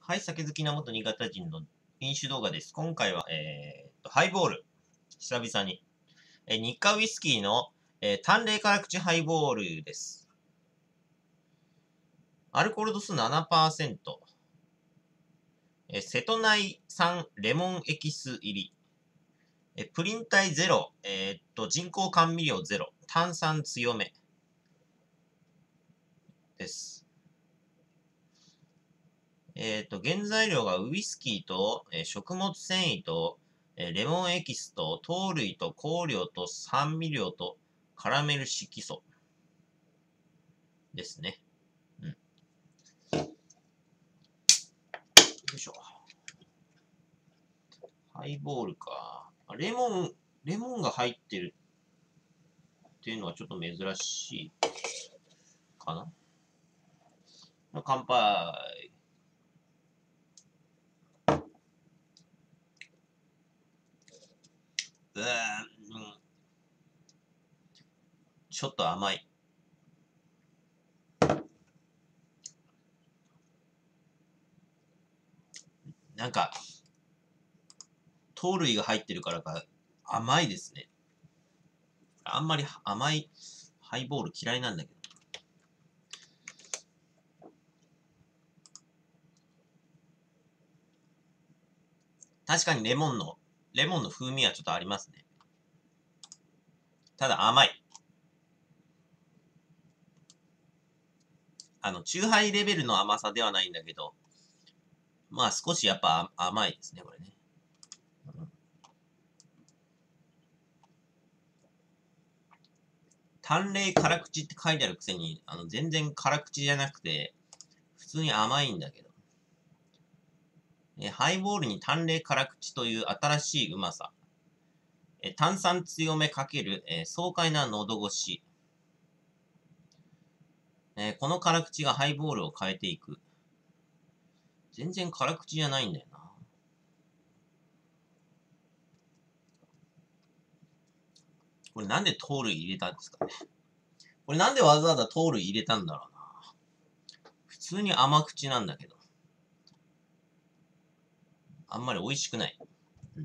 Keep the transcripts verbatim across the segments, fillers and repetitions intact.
はい、酒好きな元新潟人の飲酒動画です。今回は、えー、と、ハイボール。久々に。えー日課ウイスキーの、えー、淡麗辛口ハイボールです。アルコール度数 ななパーセント。えー瀬戸内産レモンエキス入り。えープリン体ゼロ。えーっと、人工甘味料ゼロ。炭酸強め。です。えっと、原材料がウイスキーと、えー食物繊維と、えーレモンエキスと、糖類と香料と酸味料とカラメル色素ですね。うん。よいしょ。ハイボールか。レモン、レモンが入ってるっていうのはちょっと珍しいかな。乾杯。うーん、ちょっと甘い。なんか、糖類が入ってるからか甘いですね。あんまり甘いハイボール嫌いなんだけど。確かにレモンの、レモンの風味はちょっとありますね。ただ甘い。あの、チューハイレベルの甘さではないんだけど、まあ少しやっぱ甘いですね、これね。うん、淡麗辛口って書いてあるくせに、あの、全然辛口じゃなくて、普通に甘いんだけど。えハイボールに淡麗辛口という新しいうまさ。え炭酸強めかける、え爽快な喉越し。えこの辛口がハイボールを変えていく。全然辛口じゃないんだよな。これなんで糖類入れたんですかね。これなんでわざわざ糖類入れたんだろうな。普通に甘口なんだけど。あんまり美味しくない。うん。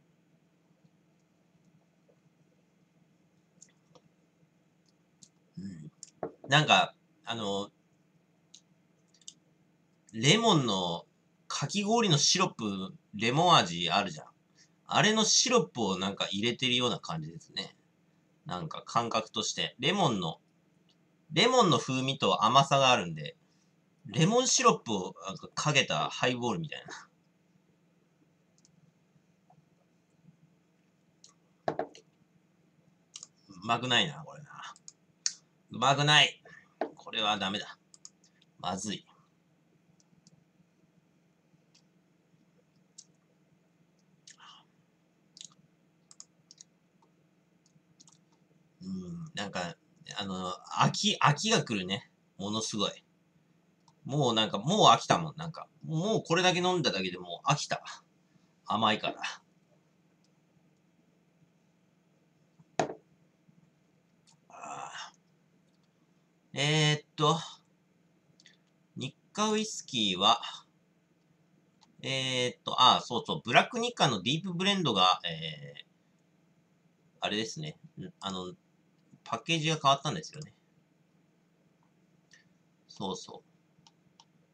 うん、なんか、あの、レモンの、かき氷のシロップ、レモン味あるじゃん。あれのシロップをなんか入れてるような感じですね。なんか感覚として。レモンの、レモンの風味と甘さがあるんで、レモンシロップをなんかかけたハイボールみたいな。うまくないな、これな。うまくない。これはダメだ。まずい。うん、なんか、あの、飽き、飽きが来るね。ものすごい。もうなんか、もう飽きたもん。なんか、もうこれだけ飲んだだけでもう飽きた。甘いから。あーえー、っと、日課ウイスキーは、えー、っと、ああ、そうそう、ブラック日課のディープブレンドが、えー、あれですね。あの、パッケージが変わったんですよね。そうそう。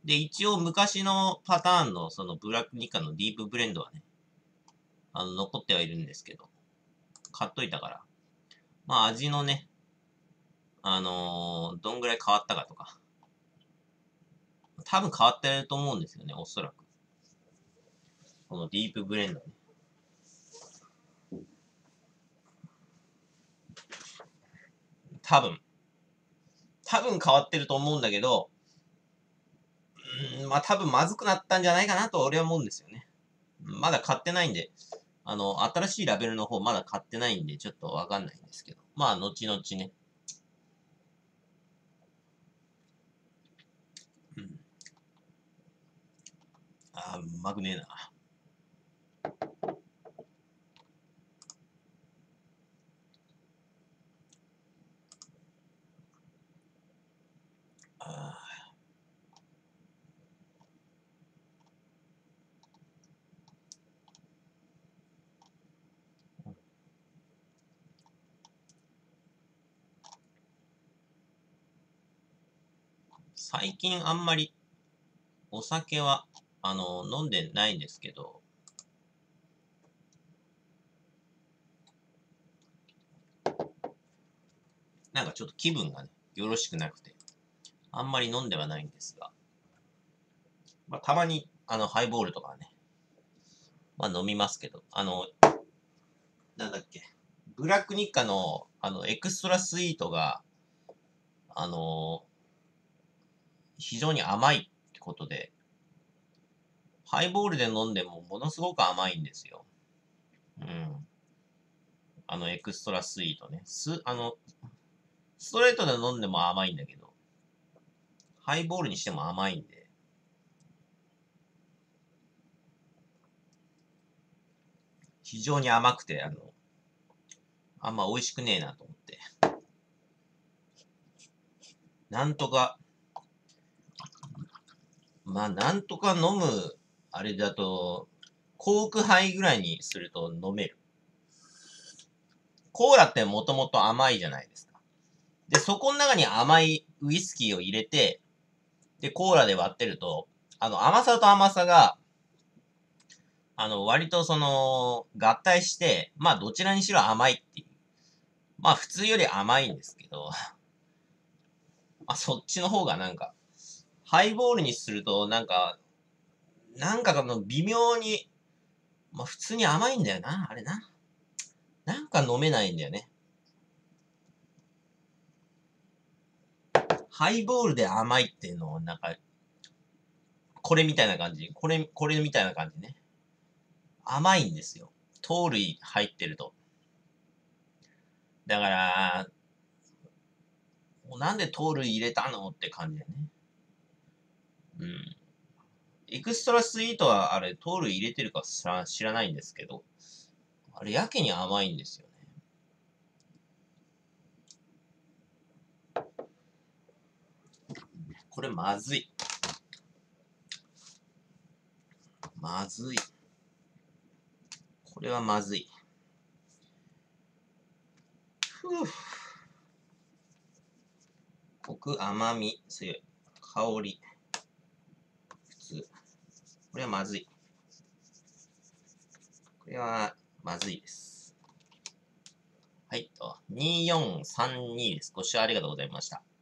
で、一応昔のパターンのそのブラック日課のディープブレンドはね、あの、残ってはいるんですけど、買っといたから。まあ味のね、あのーどんぐらい変わったかとか。多分変わってると思うんですよね、おそらく。このディープブレンドね。多分。多分変わってると思うんだけど、うん、まあ多分まずくなったんじゃないかなと俺は思うんですよね。まだ買ってないんで、あの、新しいラベルの方まだ買ってないんで、ちょっとわかんないんですけど。まあ、後々ね。うん。あー、うまくねえな。あ最近あんまりお酒は、あの、飲んでないんですけど、なんかちょっと気分がね、よろしくなくて、あんまり飲んではないんですが、まあ、たまに、あの、ハイボールとかね、まあ飲みますけど、あの、なんだっけ、ブラックニッカの、あの、エクストラスイートが、あの、非常に甘いってことで、ハイボールで飲んでもものすごく甘いんですよ。うん。あの、エクストラスイートね。す、あの、ストレートで飲んでも甘いんだけど、ハイボールにしても甘いんで、非常に甘くて、あの、あんま美味しくねえなと思って。なんとか、まあ、なんとか飲む、あれだと、コークハイぐらいにすると飲める。コーラってもともと甘いじゃないですか。で、そこの中に甘いウイスキーを入れて、で、コーラで割ってると、あの、甘さと甘さが、あの、割とその、合体して、まあ、どちらにしろ甘いっていう。まあ、普通より甘いんですけど、まあ、そっちの方がなんか、ハイボールにすると、なんか、なんかあの、微妙に、まあ、普通に甘いんだよな、あれな。なんか飲めないんだよね。ハイボールで甘いっていうのを、なんか、これみたいな感じ。これ、これみたいな感じね。甘いんですよ。糖類入ってると。だから、もうなんで糖類入れたのって感じだよね。うん。エクストラスイートはあれ、糖類入れてるか知ら知らないんですけど、あれ、やけに甘いんですよね。これまずい。まずい。これはまずい。ふぅ。コク、甘み、強い。香り、普通。これはまずい。これはまずいです。はい、と。にーよんさんにです。ご視聴ありがとうございました。